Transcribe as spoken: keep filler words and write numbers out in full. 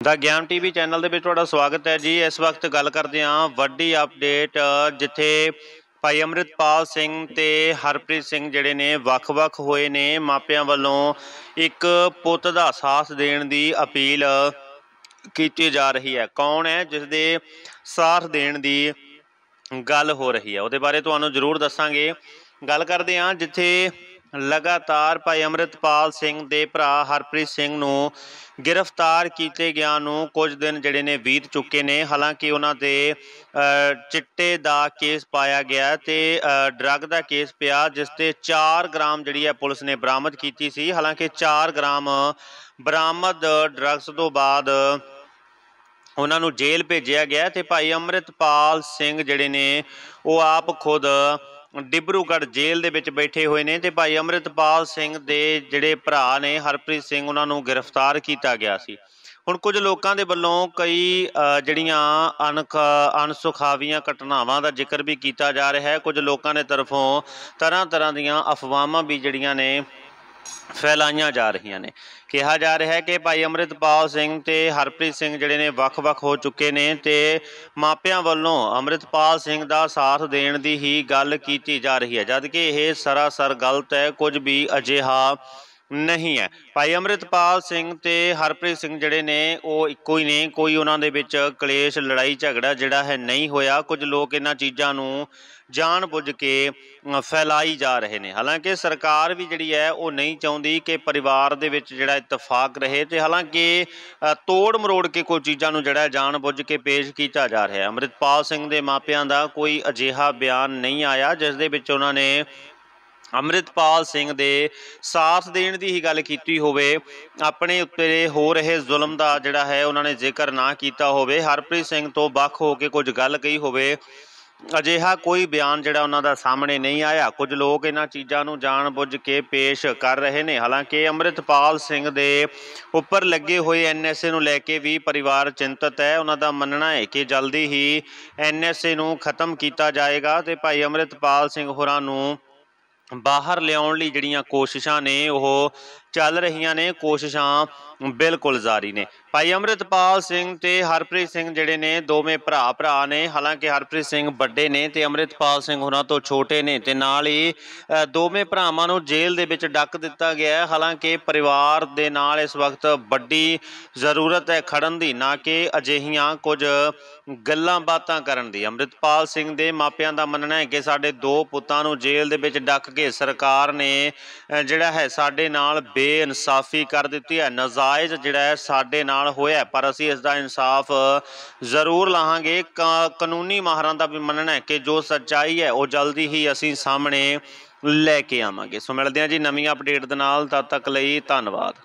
The ज्ञान TV channel दे विच तुहाडा स्वागत है जी। इस वक्त गल करते हैं वड्डी अपडेट जिथे भाई अमृतपाल सिंह ते हरप्रीत सिंह जिहड़े ने वख-वख होए ने। मापियां वल्लों एक पुत दा साथ देण दी अपील की जा रही है। कौन है जिस दे साथ देण दी गल हो रही है, उहदे बारे तुहानूं जरूर दस्सांगे। गल करते हैं जिथे लगातार भाई अमृतपाल सिंह दे भरा हरप्रीत सिंह नूं गिरफ्तार किए गया नूं कुछ दिन जिहड़े ने बीत चुके ने। हालांकि उन्हां दे चिट्टे दा केस पाया गया ते ड्रग दा केस पिया जिस ते चार ग्राम जिहड़ी है पुलिस ने बरामद की सी। हालांकि चार ग्राम बरामद ड्रग्स तो बाद उन्हां नूं जेल भेजिया गया ते भाई अमृतपाल सिंह जिहड़े ने वो आप खुद डिब्रूगढ़ जेल दे विच बैठे हुए ने ते भाई अमृतपाल सिंह दे जिहड़े भरा ने हरप्रीत सिंह उन्हां नूं गिरफ्तार किया गया सी। हुण कुछ लोगों के वल्लों कई जिहड़ियां अनख अनसुखावीआं घटनावां दा जिक्र भी किया जा रहा है। कुछ लोगों के तरफों तरह तरह दीआं अफवाहां भी जिहड़ियां ने फैलाइयां जा रही ने। कहा जा रहा है कि भाई अमृतपाल सिंह ते हरप्रीत सिंह जिहड़े ने वख वख हो चुके ने ते मापियां वल्लों अमृतपाल सिंह दा साथ देण दी ही गल की जा रही है, जबकि यह सरासर गलत है। कुछ भी अजिहा नहीं है। भाई अमृतपाल सिंह ते हरप्रीत सिंह जिहड़े ने वो इक्को ही ने, कोई उन्हां दे विच कलेश लड़ाई झगड़ा जिहड़ा है नहीं होया। कुछ लोग इन्हां चीज़ां नूं जान बुझ के फैलाई जा रहे हैं। हालांकि सरकार भी जिहड़ी है वो नहीं चाहुंदी कि परिवार दे विच जिहड़ा इतफाक रहे ते हालांकि तोड़ मरोड़ के कोई चीज़ां नूं जिहड़ा जान बुझ के पेश किया जा रहा है। अमृतपाल सिंह दे मापियां दा कोई अजिहा बयान नहीं आया जिस दे विच उन्हां ने अमृतपाल सिंह दे साथ देण दी ही गल कीती होवे, अपने उत्ते हो रहे जुल्म दा जिहड़ा है उन्होंने जिक्र ना किया होवे, हरप्रीत सिंह तो वख हो के कुछ गल कही होवे। अजिहा कोई बयान जिहड़ा उन्हां दा सामने नहीं आया। कुछ लोग इन्हां चीज़ां नूं जान बुझ के पेश कर रहे हैं। हालांकि अमृतपाल सिंह दे उपर लगे हुए एन एस ए नूं लैके भी परिवार चिंतित है। उन्हां दा मनना है कि जल्दी ही एन एस ए नूं खत्म किया जाएगा ते भाई अमृतपाल सिंह होरां नूं बाहर लियाउण लई जिहड़ियां कोशिशां ने वो चल रही ने, कोशिशां बिल्कुल जारी ने। भाई अमृतपाल सिंह ते हरप्रीत सिंह जिहड़े ने दोवें भरा भरा ने। हालांकि हरप्रीत सिंह बड़े ने ते अमृतपाल सिंह होरां तो छोटे ने ते नाल ही दोवें भरावां नूं जेल दे विच डक दिता गया है। हालांकि परिवार दे नाल इस वक्त बड़ी जरूरत है खड़न दी, ना कि अजिहियां कुछ गल्लां बातां करन दी। अमृतपाल सिंह दे मापियां दा मनना है कि साडे दो पुत्तां नूं जेल दे विच डक के सरकार ने जिहड़ा है साडे नाल बेइंसाफी कर दित्ती है, नजायज़ जिहड़ा है साडे नाल होया, पर असीं इसदा इंसाफ जरूर लाहांगे। कानूनी माहरां दा भी मनना है कि जो सच्चाई है वो जल्दी ही असीं सामने लैके आवांगे। सो मिलदे हां जी नवीं अपडेट दे नाल, तद तक लई धन्नवाद।